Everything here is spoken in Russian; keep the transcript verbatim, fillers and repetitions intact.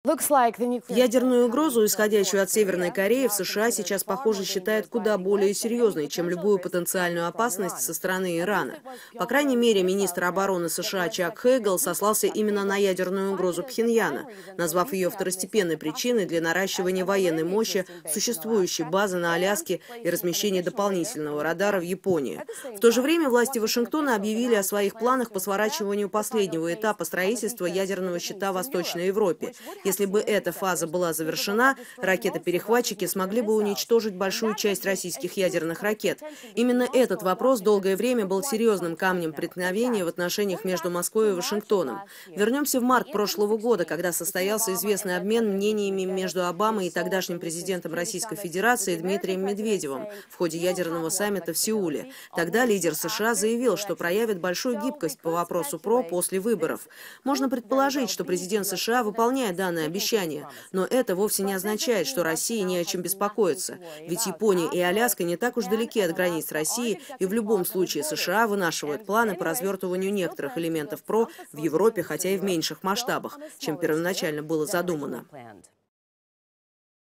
Ядерную угрозу, исходящую от Северной Кореи, в США сейчас, похоже, считают куда более серьезной, чем любую потенциальную опасность со стороны Ирана. По крайней мере, министр обороны США Чак Хейгл сослался именно на ядерную угрозу Пхеньяна, назвав ее второстепенной причиной для наращивания военной мощи существующей базы на Аляске и размещения дополнительного радара в Японии. В то же время власти Вашингтона объявили о своих планах по сворачиванию последнего этапа строительства ядерного щита в Восточной Европе. Если бы эта фаза была завершена, ракеты-перехватчики смогли бы уничтожить большую часть российских ядерных ракет. Именно этот вопрос долгое время был серьезным камнем преткновения в отношениях между Москвой и Вашингтоном. Вернемся в март прошлого года, когда состоялся известный обмен мнениями между Обамой и тогдашним президентом Российской Федерации Дмитрием Медведевым в ходе ядерного саммита в Сеуле. Тогда лидер США заявил, что проявит большую гибкость по вопросу ПРО после выборов. Можно предположить, что президент США выполняет данное обещание, но это вовсе не означает, что России не о чем беспокоиться. Ведь Япония и Аляска не так уж далеки от границ России, и в любом случае США вынашивают планы по развертыванию некоторых элементов ПРО в Европе, хотя и в меньших масштабах, чем первоначально было задумано.